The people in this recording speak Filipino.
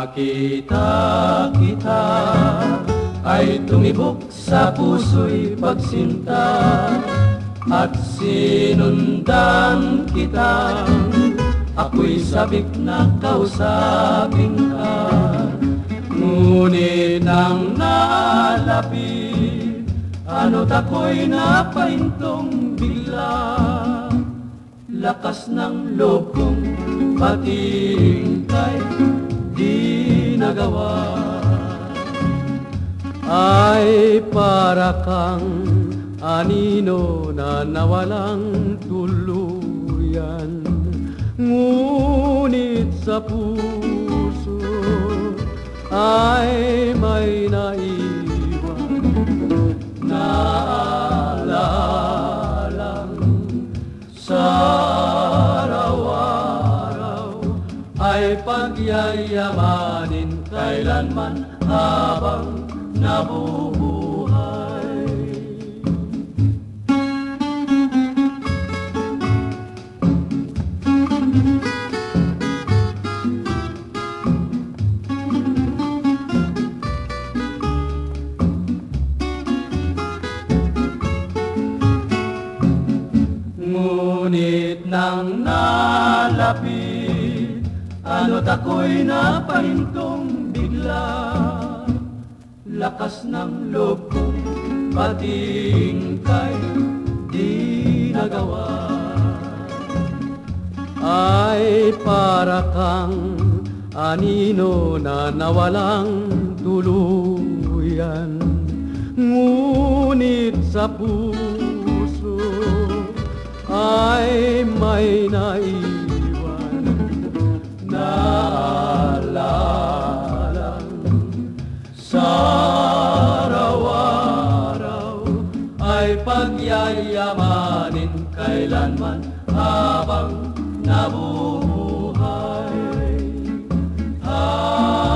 Nakita kita ay tumibok sa puso'y pagsinta, at sinundan kita, ako'y sabik na kausapin ka. Ngunit nang nalapit, ano't ako'y napahintong bigla. Lakas ng loob kong patingkay, di nagawa. Ay para kang anino na nawalang tuluyan, ngunit sa puso ay may naiwan na alalang sa araw-araw ay pagyayamanin kailanman habang nabubuhay. Ngunit nang nalapit, ano't ako'y napahintong bigla. Lakas ng loob kong patingkay, di nagawa. Ay para kang anino na nawalang tuluyan, ngunit sa puso ay may naiwan na alalang sa araw-araw ay pagyayamanin kailanman habang nabubuhay.